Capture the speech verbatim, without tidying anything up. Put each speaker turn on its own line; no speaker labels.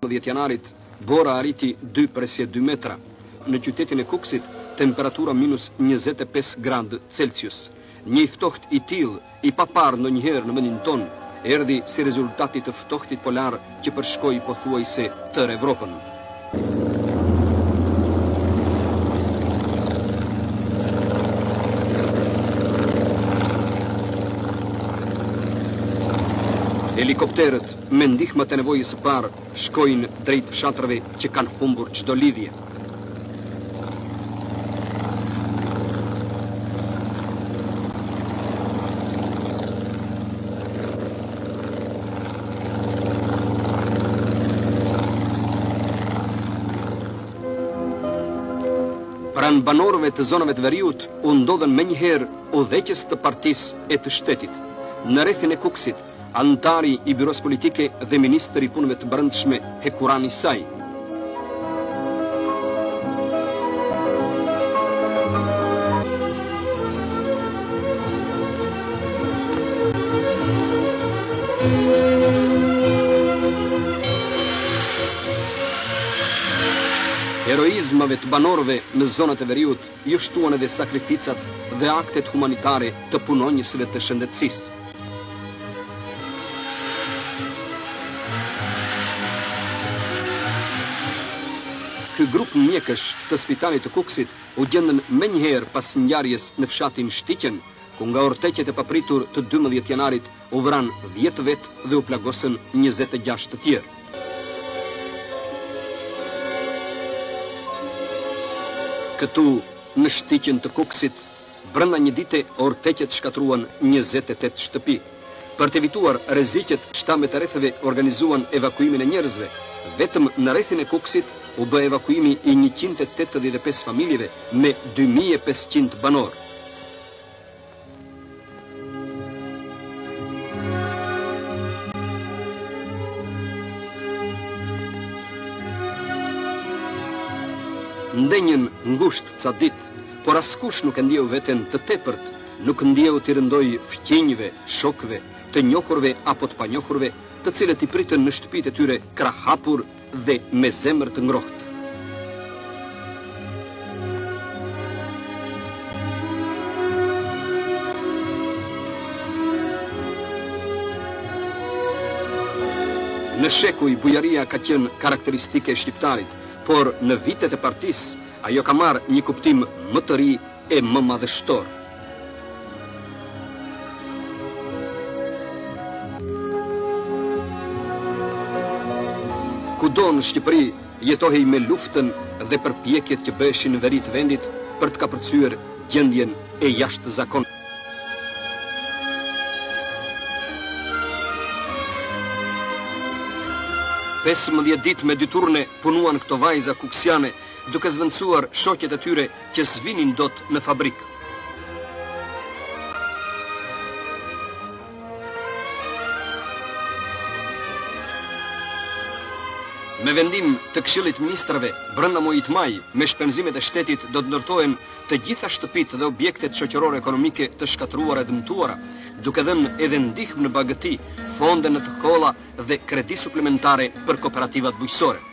dhjetë janarit, bora arriti dy presje dy metra. Në qytetin e Kukësit, temperatura minus njëzet e pesë gradë Celsius. Një ftoht i tillë, i papar ndonjëherë në vendin tonë, erdhi si rezultati të ftohtit polar që përshkoi pothuajse tërë Evropën. Helikopterët, me ndihmën e nevojës së parë, shkojnë drejt fshatrave që kanë humbur çdo lidhje. Pranë banorëve të zonave të veriut, u ndodhen menjëherë udhëheqës të partisë e të shtetit. Në rrethin e Kukësit, antari i byros politike dhe ministri i punëve të brendshme Hekuran Isaj. Heroizmave të banorëve në zonat e veriut ju shtuan edhe sakrificat dhe aktet humanitare të punonjësve të shëndetësisë. Ky grup mjekësh të spitalit të Kukësit u gjendën menjëherë pas ngjarjes në fshatin Shtiqen, ku nga urtëqet e papritur të dymbëdhjetë janarit u vran dhjetë vetë dhe u plagosën njëzet e gjashtë të tjerë. Këtu, në Shtiqen të Kukësit, brenda një dite urtëqet shkatruan njëzet e tetë shtëpi. Për të evituar rreziqet, shtamet e rrethëve organizuan evakuimin e njerëzve. Vetëm në rrethin e Kukësit u bë evakuimi i njëqind e tetëdhjetë e pesë familjeve me dy mijë e pesëqind banorë. Ndenjën ngushtë ca ditë, por askush nuk e ndjeu veten të tepërt, nuk ndjeu t'i rëndoj fqinjve, shokëve, të njohurve apo të panjohurve, të cilët i pritën në shtëpitë e tyre krahapur dhe me zemër të ngrohtë. Në shekuj, bujaria ka qenë karakteristike e shqiptarit, por në vitet e partisë, ajo ka marrë një kuptim më të ri e më madhështor. Kudo në Shqipëri jetohej me luftën dhe përpjekjet që bëheshin në veri të vendit për të kapërcyer gjendjen e jashtëzakonshme. pesëmbëdhjetë ditë me dy turne punuan këto vajza kukësiane, duke zvendësuar shoqet e tyre që s'vinin dot në fabrikë. Me vendim të Këshillit Ministrave, brenda muajit maj, me shpenzimet e shtetit do të ndërtohen të gjitha shtëpitë dhe objektet shoqërore ekonomike të shkatruara e dëmtuara, duke dhënë edhe ndihmë në bagëti, fonde në të kolla dhe kredi suplementare për kooperativat bujqësore.